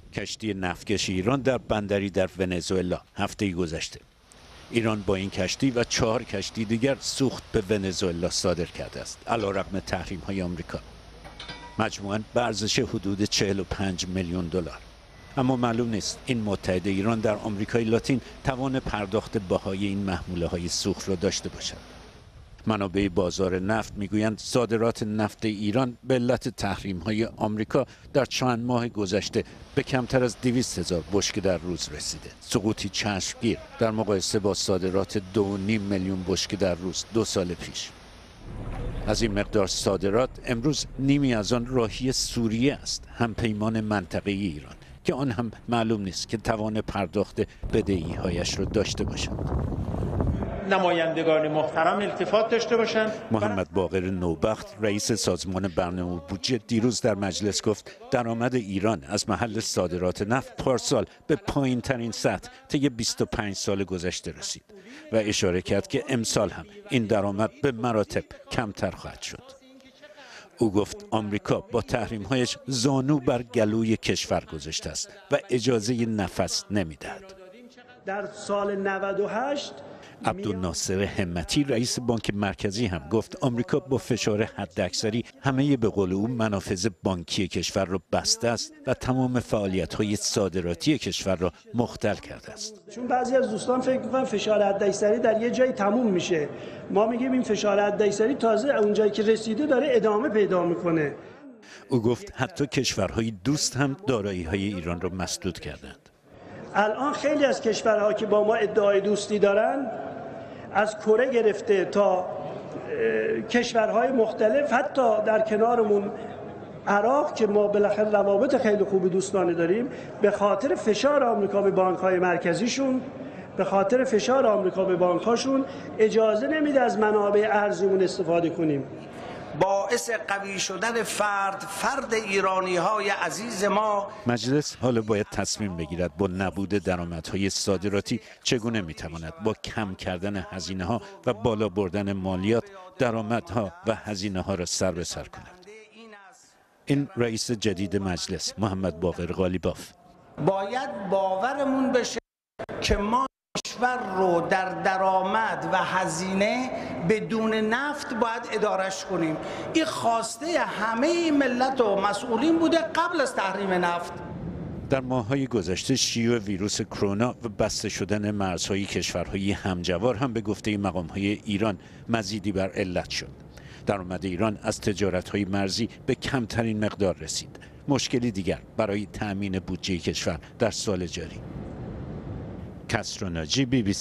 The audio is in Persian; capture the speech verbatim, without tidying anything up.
کشتی نفتکش ایران در بندری در ونزوئلا هفته گذشته. ایران با این کشتی و چهار کشتی دیگر سوخت به ونزوئلا صادر کرده است علیرغم تحریم‌های آمریکا. مجموعاً به ارزش حدود چهل و پنج میلیون دلار. اما معلوم نیست این متحد ایران در آمریکای لاتین توان پرداخت بهای این محموله‌های سوخت را داشته باشد. منابع بازار نفت میگویند صادرات نفت ایران به علت تحریم‌های آمریکا در چند ماه گذشته به کمتر از دویست هزار بشکه در روز رسیده. سقوطی چشمگیر در مقایسه با صادرات دو و نیم میلیون بشکه در روز دو سال پیش. از این مقدار صادرات امروز نیمی از آن راهی سوریه است، همپیمان منطقه‌ای ایران که آن هم معلوم نیست که توان پرداخت بدهی‌هایش را داشته باشد. نمایندگان محترم التفات داشته باشند. محمد باقر نوبخت رئیس سازمان برنامه و بودجه دیروز در مجلس گفت درآمد ایران از محل صادرات نفت پارسال به پایین ترین سطح طی بیست و پنج سال گذشته رسید و اشاره کرد که امسال هم این درآمد به مراتب کمتر خواهد شد. او گفت آمریکا با تحریم‌هایش زانو بر گلوی کشور گذاشته است و اجازه نفس نمی‌دهد. در سال نود و هشت عبدالناصر همتی رئیس بانک مرکزی هم گفت آمریکا با فشار حداکثری همه به قول او منافذ بانکی کشور را بسته است و تمام فعالیت‌های صادراتی کشور را مختل کرده است. چون بعضی از دوستان فکر می‌کنن فشار حداکثری در یه جایی تموم میشه. ما میگیم این فشار حداکثری تازه اون جایی که رسیده داره ادامه پیدا میکنه. او گفت حتی کشورهای دوست هم دارایی‌های ایران را مسدود کردند. الان خیلی از کشورها که با ما ادعای دوستی دارن، از کره گرفته تا کشورهای مختلف، حتی در کنارمون عراق که ما بالاخره روابط خیلی خوب دوستانه داریم، به خاطر فشار آمریکا به بانک‌های مرکزیشون، به خاطر فشار آمریکا به بانک‌هاشون اجازه نمیده از منابع ارزیمون استفاده کنیم. باعث قوی شدن فرد فرد ایرانی‌های عزیز ما. مجلس حالا باید تصمیم بگیرد با نبود درآمدهای صادراتی چگونه میتواند با کم کردن هزینه‌ها و بالا بردن مالیات درآمدها و هزینه‌ها را سر به سر کند. این رئیس جدید مجلس محمد باقر قالیباف. باید باورمون بشه که ما کشور رو در درآمد و هزینه بدون نفت باید ادارش کنیم. این خواسته همه ملت و مسئولین بوده قبل از تحریم نفت. در ماه‌های گذشته شیوع ویروس کرونا و بسته شدن مرزهای کشورهای همجوار هم به گفته مقام‌های ایران مزیدی بر علت شد. درآمد ایران از تجارت‌های مرزی به کمترین مقدار رسید. مشکلی دیگر برای تأمین بودجه کشور در سال جاری. کسرو ناجی، بی بی سی